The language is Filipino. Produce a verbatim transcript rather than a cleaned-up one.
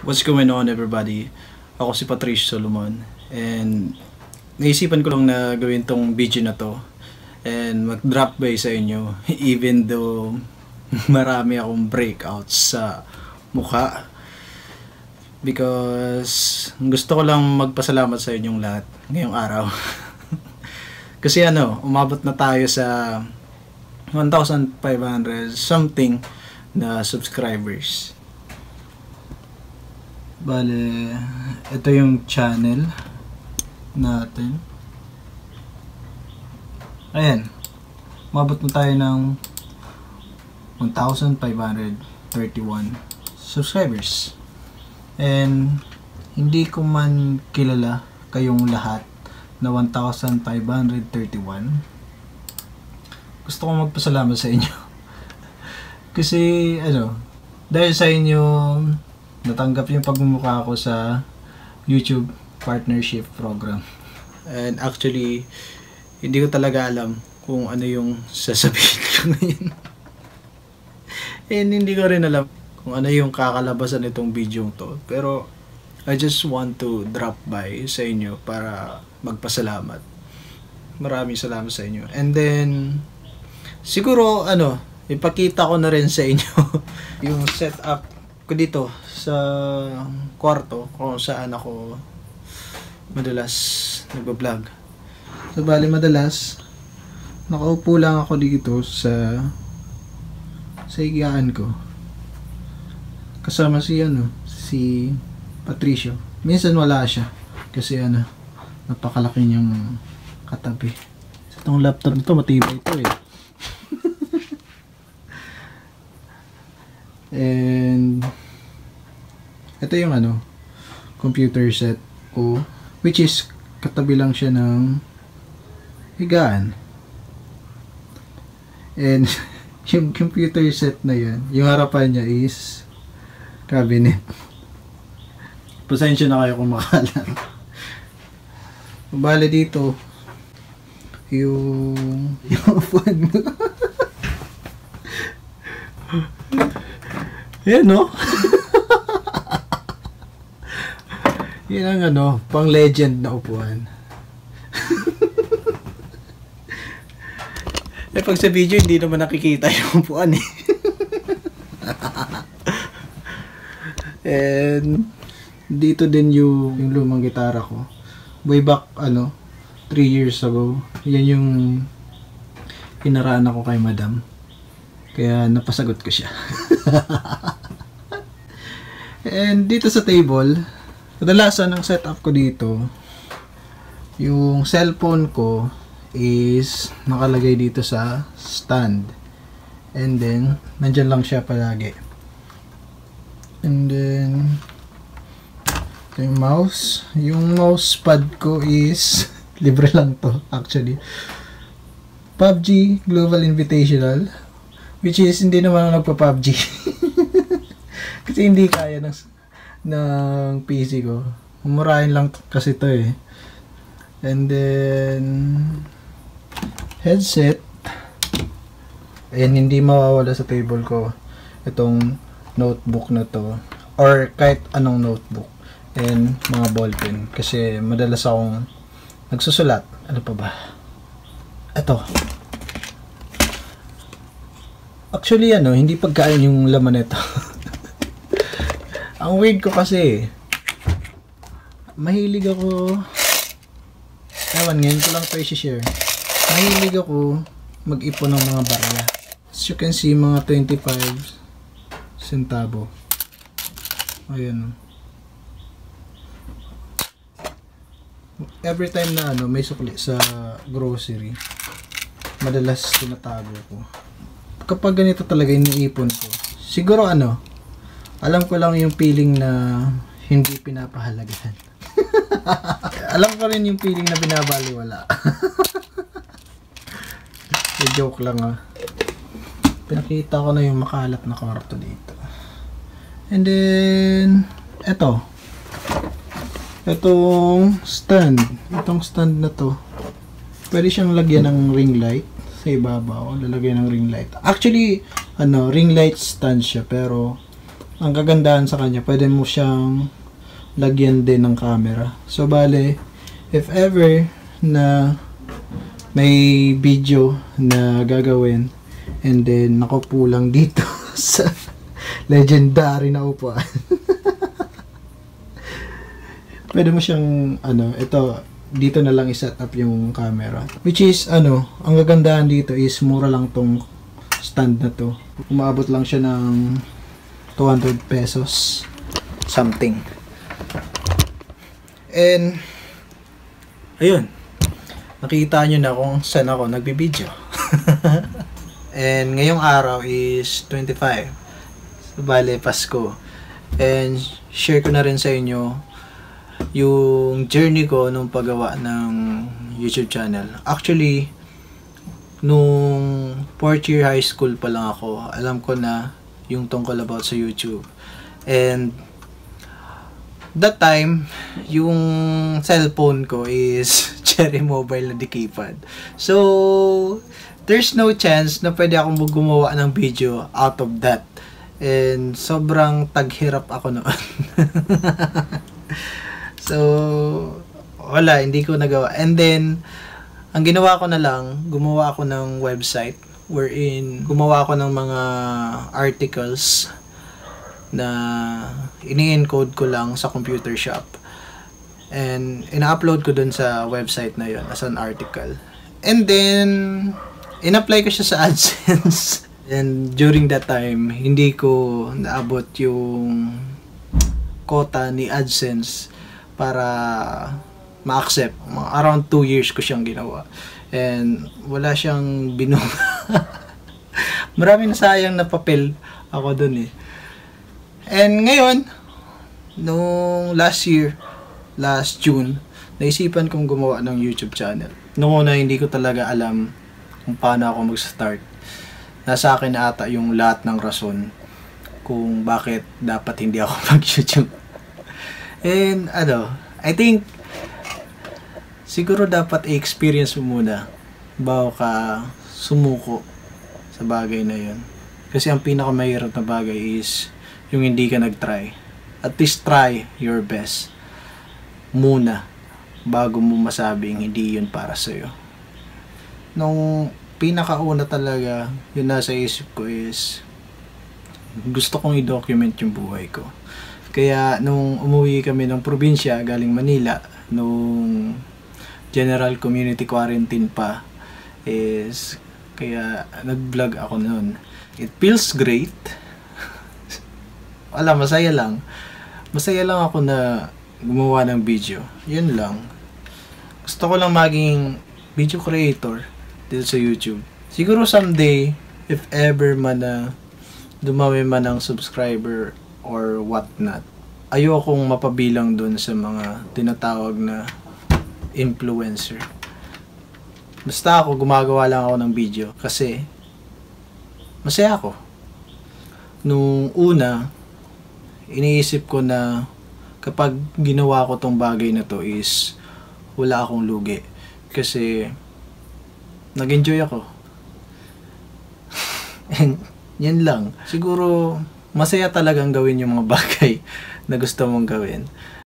What's going on, everybody? Ako si Patricio Solomon, and naisipan ko lang na gawin tong video na to and mag-drop by sa inyo even though marami akong breakouts sa mukha, because gusto ko lang magpasalamat sa inyong lahat ngayong araw. Kasi ano, umabot na tayo sa one thousand five hundred something na subscribers. Bale, ito yung channel natin. Ayan, umabot na tayo ng one thousand five hundred thirty-one subscribers. And hindi ko man kilala kayong lahat na one thousand five hundred thirty-one. Gusto ko magpasalamat sa inyo. Kasi ano, dahil sa inyo natanggap yung pagmumukha ko sa YouTube Partnership Program. And actually, hindi ko talaga alam kung ano yung sasabihin ko ngayon. And hindi ko rin alam kung ano yung kakalabasan nitong video to. Pero I just want to drop by sa inyo para magpasalamat. Maraming salamat sa inyo. And then, siguro ano, ipakita ko na rin sa inyo yung setup ko dito sa kwarto kung saan ako madalas nagbablog. So bali madalas nakaupo lang ako dito sa sa higaan ko kasama si ano si Patricio. Minsan wala siya kasi ano napakalaki niyang katabi. Itong laptop nito matibay ito eh. And ito yung ano computer set ko, which is katabi lang siya ng higaan. And yung computer set na yan, yung harapan niya is cabinet. Pasensya na kayo kung makalan. Bale dito yung yung upuan mo. Yan no? Yan ang ano, pang legend na upuan. Eh pag sa video hindi naman nakikita yung upuan eh. And dito din yung, yung lumang gitara ko. Way back ano, three years ago. Yan yung hinaraan ako kay madam. Kaya napasagot ko siya. And dito sa table, kadalasan ang setup ko dito, yung cellphone ko is nakalagay dito sa stand. And then, nandyan lang siya palagi. And then, yung mouse, yung mouse pad ko is libre lang to actually. P U B G Global Invitational, which is hindi naman ako nagpa-P U B G. Kasi hindi kaya ng, ng P C ko. Mumurahin lang kasi to eh. And then headset. Ayan, hindi mawawala sa table ko itong notebook na to. Or kahit anong notebook. And mga ballpen. Kasi madalas akong nagsusulat. Ano pa ba? Ito. Actually ano, hindi pagkain yung laman nito. Ang weird ko kasi, mahilig ako, ewan, ngayon ko lang ito i-share. Mahilig ako mag-ipon ng mga barya. As you can see, mga twenty-five centavo. Ayan. Every time na ano, may sukli sa grocery, madalas tinatago ko. Kapag ganito talaga iniipon ko, siguro ano, alam ko lang yung feeling na hindi pinapahalagahan. Alam ko rin yung feeling na binabaliwala. So, joke lang ah. Pinakita ko na yung makalat na kwarto dito. And then, eto. Etong stand. Itong stand na to. Pwede siyang lagyan ng ring light. Sa ibabaw, lalagyan ng ring light. Actually, ano, ring light stand siya, pero ang kagandahan sa kanya, pwede mo siyang lagyan din ng camera. So, bale, if ever na may video na gagawin and then nakupo lang dito sa legendary na upuan. Pwede mo siyang, ano, ito, dito na lang i-set up yung camera. Which is, ano, ang kagandahan dito is mura lang tong stand na to. Umabot lang siya ng two hundred pesos something. And ayun, nakita nyo na kung saan ako nagbibideo. And ngayong araw is twenty-five, so, bale Pasko. And share ko na rin sa inyo yung journey ko nung paggawa ng YouTube channel. Actually, nung fourth year high school pa lang ako, alam ko na yung tungkol about sa YouTube. And that time, yung cellphone ko is Cherry Mobile na di keypad. So, there's no chance na pwede akong gumawa ng video out of that. And sobrang taghirap ako noon. So, wala, hindi ko nagawa. And then, ang ginawa ko na lang, gumawa ako ng website wherein gumawa ako ng mga articles na ini-encode ko lang sa computer shop. And ina-upload ko dun sa website na yon as an article. And then, in-apply ko siya sa AdSense. And during that time, hindi ko naabot yung quota ni AdSense para ma-accept. Around two years ko siyang ginawa. And wala siyang binunga. Maraming nasayang na papel ako dun eh. And ngayon, nung last year, last June, naisipan kong gumawa ng YouTube channel. Noong una, hindi ko talaga alam kung paano ako mag-start. Nasa akin na ata yung lahat ng rason kung bakit dapat hindi ako mag-YouTube. And ano, I think siguro dapat i-experience mo muna bago ka sumuko sa bagay na yun. Kasi ang pinakamahirap na bagay is yung hindi ka nag-try. At least try your best muna bago mo masabing hindi yun para sa'yo. Nung pinakauna talaga, yun nasa isip ko is gusto kong i-document yung buhay ko. Kaya nung umuwi kami ng probinsya galing Manila, nung general community quarantine pa, is kaya nag-vlog ako noon. It feels great. Wala, masaya lang. Masaya lang ako na gumawa ng video. Yun lang. Gusto ko lang maging video creator dito sa YouTube. Siguro someday, if ever man na dumami man ang subscriber or whatnot, ayokong mapabilang dun sa mga tinatawag na influencer. Basta ako, gumagawa lang ako ng video kasi masaya ako. Nung una, iniisip ko na kapag ginawa ko tong bagay na to is wala akong lugi. Kasi nag-enjoy ako. And yan lang. Siguro masaya talagang gawin yung mga bagay na gusto mong gawin.